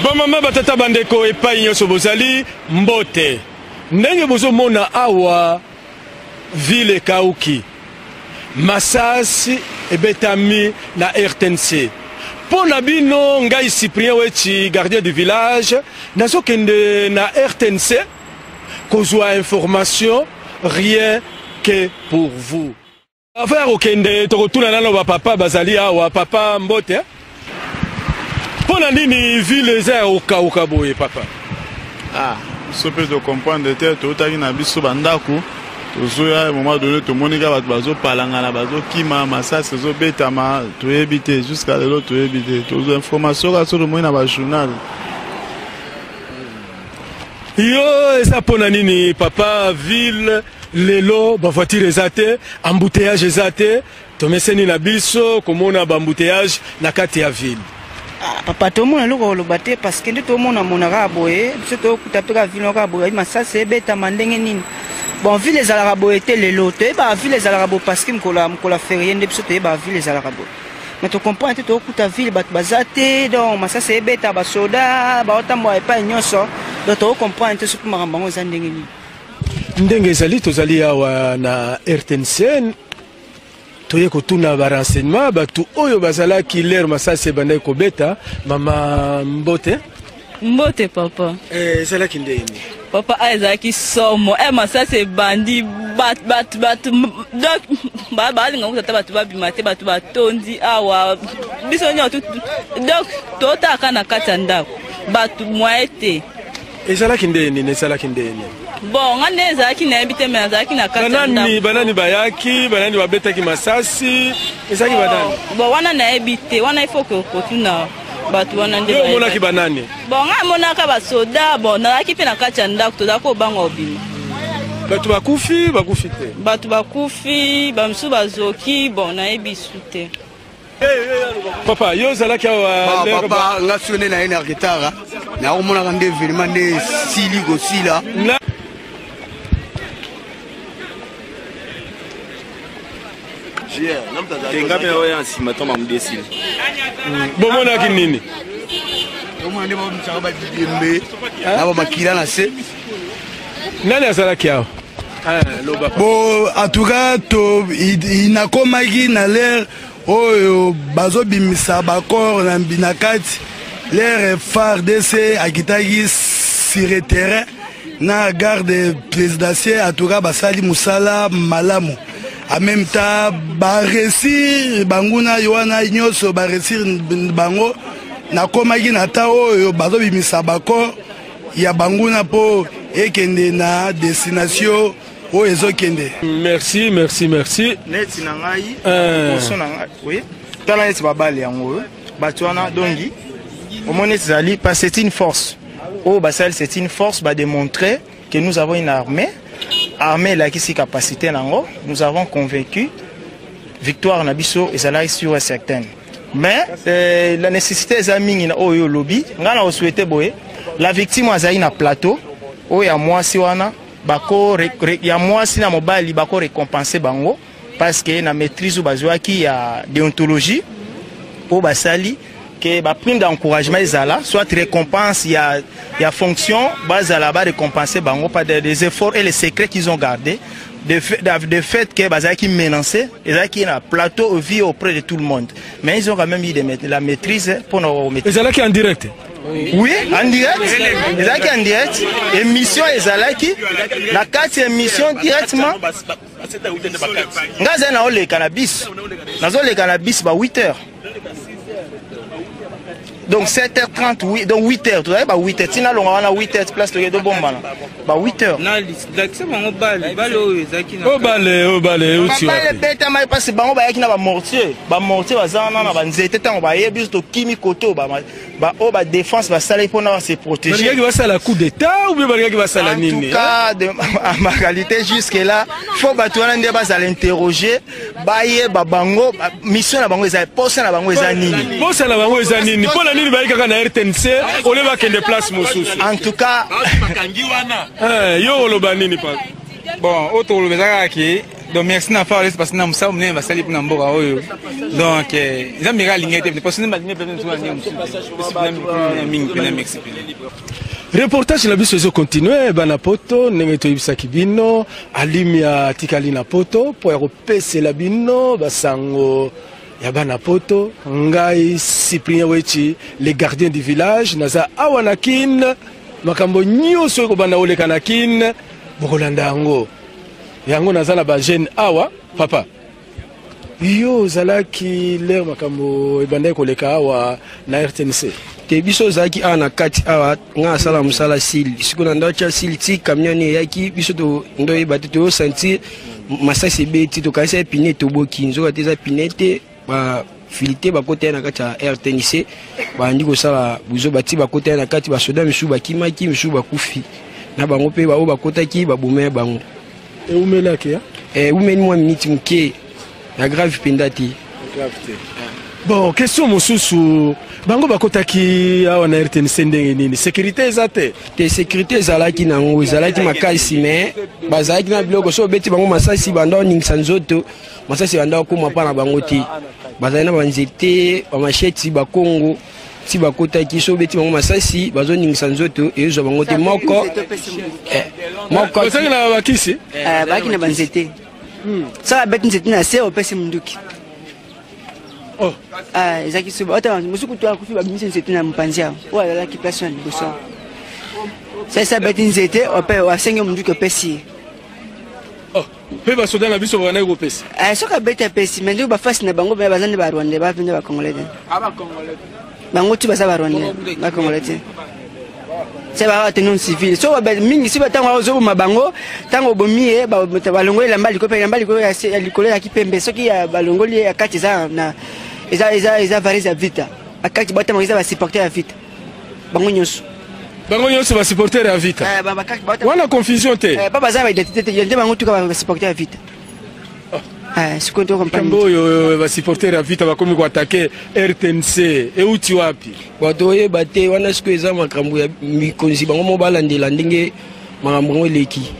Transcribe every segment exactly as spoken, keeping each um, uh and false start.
Ba mama batata bandeko epai nyonso bozali mbote. Ndenge bozomona awa ville kauki. Masasi ebetami na R T N C. Pona bino ngai Cyprien Wechi gardien du village nazokende na R T N C kozwa information rien que pour vous. Affaire okende tokotuna nano ba papa bazali awa papa mbote. Pona nini ville za okauka boye papa. Ah, so peut de comprendre tête otaki na biso bandako. Tozoya à un moment donné tout monde ga bazo palangana bazo kima masasi zo betama to éviter jusqu'à l'autre to éviter tozo information ka sur le moyen na ba journal. Yo esa pona nini papa ville lelo ba voiture ezate embouteillage ezate to meseni na biso komona ba embouteillage na kati ya ville. Ah, papa tout le monde loko lobate parce que tout le monde mona ka boye biso to kutapeka ville ka boye masasi betama ndenge nini. Bon, ville les Alarabos étaient les lots, bah ville les Alarabos parce que m'kola m'kola fait rien depuis ce bah ville les Alarabos. Mais tu comprends, tu as coup ville bat bazate donc ça c'est bête à basoda, bah autant moi pas ignoso. Donc tu comprends tu sais comment on s'en dégueule. Ndenge zali tozali awa na R T N C toye kotuna ba renseignement ba tu oyo bazala ki l'air masasi banda ko beta mama mbote. Mbote papa. Eh zala kindeni. Papa Isaac somo eh masa c'est bandi bat bat bat donc ba ba linga kutata batu ba bimate batu batondi awa biso nyo tout donc tota kana katanda batu moete ezala kindeni ne ezala kindeni bon ngane ezala kina ebite me ezala kina katanda banani banani bayaki banani babeta ki masasi ezaki banani bon wana na ebite wana il faut que kotuna batu wana nde yo mona ki banani bon nga mona ka ba soda bon na ki pe na kacha ndako to da ko banga obima batu bakufi bakufi te batu bakufi bamsu bazoki bon na ebisute papa yo zala ka wa papa nga sone na ina guitare na o mona ngande vraiment ne sili go sila Tenga pe oya nsima to mamudesili. Bomona ki nini? Bomona ndeba mtsaka ba didembe na ba makila na se. Nani azala kiao? Ah loba. Bo en tout cas to inakomaki na l'air oyo bazo bimisa ba corps na binakati l'air phare D C akitaki sur le terrain na garde présidentielle en tout cas basali musala malamu. En même temps, ba réussir banguna yoana nyoso ba réussir bango na komaki na ta oyo bazo bimisa bako ya banguna po ekende na destination o ezokende. Merci, merci, merci. Neti na ngai, poso na ngai. Oui. Tala neti babali yango. Batuana dongi. Au moins zali parce c'est une force. Oh basal c'est une force va démontrer que nous avons une armée. Armée la qui capacité nango, nous avons convaincu victoire nabiso et ça là sur certaine. Mais euh, la nécessité est aming na oyo lobby, ngana o souhaiter boye, la victime azali na plateau, o ya moi si wana bako ya moi si na mobali bako récompenser bango parce que na maîtrise bazwa ki ya déontologie o basali que ba prime d'encouragement ezala soit récompense il y a il y a fonction bazala ba récompenser bango par des, des efforts et les secrets qu'ils ont gardés de fait de fait que bazala qui menacé et qui na plateau vie auprès de tout le monde mais ils ont quand même eu de la maîtrise pour nos maîtriser. Ezala qui en direct. Oui, en direct. Ezala qui en direct émission ezala qui la carte émission directement ngaza na ole cannabis nazo le cannabis ba huit heures. Donc sept heures trente, oui, donc huit heures, tu vois, bah huit heures. Sinon, on a huit heures, place de deux bombes, bah huit heures. Non, c'est bon, au bal, bal, au bal, au bal, au tu vois. Bah, le bête, mais parce que bah on va y aller dans mortier, bah mortier, bah ça, non, bah nous étions, on va y aller jusqu'au kimi koto, bah bah oh bah défense, bah ça là pour nous se protéger. Mais qui va ça la coup d'état ou bien qui va ça la nini? En tout cas, de ma qualité jusque là, faut bah toi là, on va à l'interroger, bah y bah bango, mission la bango, ils poste la bango, ils nini. Poste la bango, ils nini. Nini ba ikaka na R T N C ole ba kende place mosusu en tout cas eh yo oloba nini pa bon auto lobezaka ki Donc merci na faire parce que na musa mne ba sali na mboka oyo. Donc ils ont mira ligné te parce que na ligné peut-être sur la mingi pena merci. Reportage na biso ezo continuer bana poto ndenge toyebisaki bino alimi ya tikali na poto po ya kopesela bino basango ya bana poto ngai Cyprien Wechi les gardiens du village naza awa na kin makambo nyonso ekobanda oleka na kin bokolanda yango yango naza na ba jeune awa papa yo ozalaki lere makambo ebanda ekoleka awa na R T N C te biso zaki ana kati awa nga sala musala sil sikuna ndo cha sil ti camion yaki biso to ndo yebate to sentir masasi beti to kaisa pine to boki nzoka teza pinete ba filité ba côté na kati R T N C ba ndiko sala buzo bati ba côté na kati ba soda misu ba kimaki misu ba kufi na bango pe ba o ba kotaki ba bomé bango e umelaki ya e umeni mwa minute mke ya grave pendati grave. Bon, question mosusu bango bakotaki awa na R T N C ndenge nini sécurité ezate te sécurité ezalaki nango ezalaki makasi mais bazalaki na biloko so beti bango masasi banda oningisa nzoto masasi banda okoma mpa na bango te bazali na banzete bamasheti bakongo ti bakotaki so beti bango masasi bazoningisa nzoto ezwa bango te moko moko bazali na bakisi baki na banzete sala beti nzete na se opesi munduki. Oh. Ah, ezaki suba. Ota musuku to akufi ba mission c'était na mpanzia. Wa la ki personne boso. Ça ça beti nzete ope wa sengi mundu ko pesi. Oh, pe ba soda na biso bana ko pesi. Ah, soka beti pesi, mais ba face na bango ba bazande ba Rwanda ba pinda ba Congolais. Ah ba Congolais. Bango tu ba sa ba Rwanda, ba Congolais. C'est ba tenons civil. So ba mingi si ba tango ozo ma bango, tango bomi e ba balongoli la mbali ko pe mbali ko ya likolo ya kipembe soki ya balongoli ya kati za na Eza eza eza variza vita. Akati bata mwiza ba supporter ya vita. Bango nyonso. Bango nyonso ba supporter ya vita. Eh baba kati bata. Wana confusion te. Eh baba za ba identité yende bango tuka ba supporter ya vita. Ah, siko ndo compagnie. Kambo yo ba supporter ya vita bakomi ko attaquer R T N C e uti wapi? Bato ye bate wana siko eza makambo ya mikonzi bango mo balandela ndenge makambo ngo leki.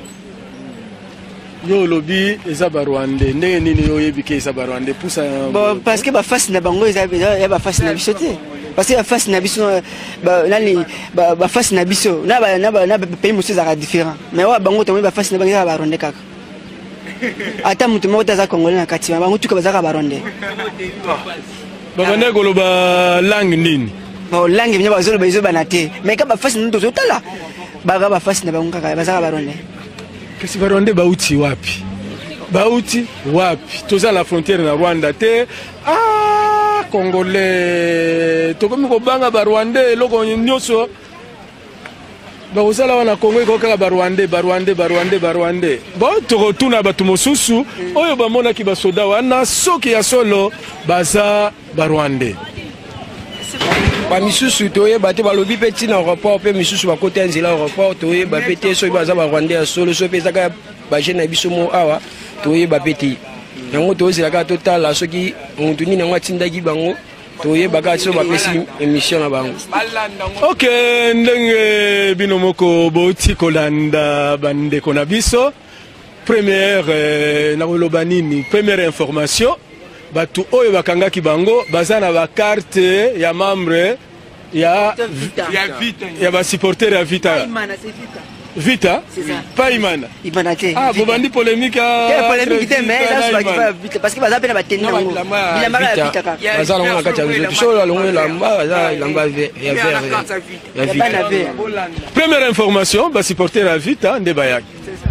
Yo lobi eza ba Rwandais ndenge nini yo yebike eza ba Rwandais pousa bon parce que ba face na bango eza ya ba face na biso te parce que ba face na biso ba nani ba ba face na biso na ba na ba na pays musu za différent mais wa bango to ba face na bango ba Rwandais kaka ata mutu moko taza Congolais na kati bango tuka bazaka ba Rwandais ba bana ko loba langue nini bon langue bino bazolo bazo banate mais ka ba face na to tala ba ba face na bango kaka bazaka ba Rwandais. Kasi ba Rwanda bauti wapi? Bauti wapi? Toza la frontière na Rwanda te. Ah, Congolais. Tokomi ko banga ba Rwanda loko nyoso. Ba ozala wana Congo ko kaka ba Rwanda, ba Rwanda, ba Rwanda, ba Rwanda. Bon, to tuna batu mosusu, oyo ba mona ki ba soda wana soki ya solo baza ba Rwanda. Ba misusu toye bate balobi peti na aéroport pe misusu ba côté nzela aéroport toye ba pete so baza ba Rwandais solo so pe zaka ba jeune biso mo awa toye ba peti yango toye zaka total soki muntu nini ngwa tindaki bango toye baka so ba pesi émission na bango. OK, ndenge bino moko boti kolanda bande kona biso première euh, na loba nini première information batu oyo bakangaki bango baza na ba carte ya membre ya ya vita ya ba supporter ya vita vita pas imana imana te ah bobandi polémique ya polémique te mais là ba kiba vita parce que baza pena bateni nango bila mara vita kaka baza na kati ya nzoto so la longo lamba baza lamba ya vert ya vita. Première information ba supporter ya vita nde bayaki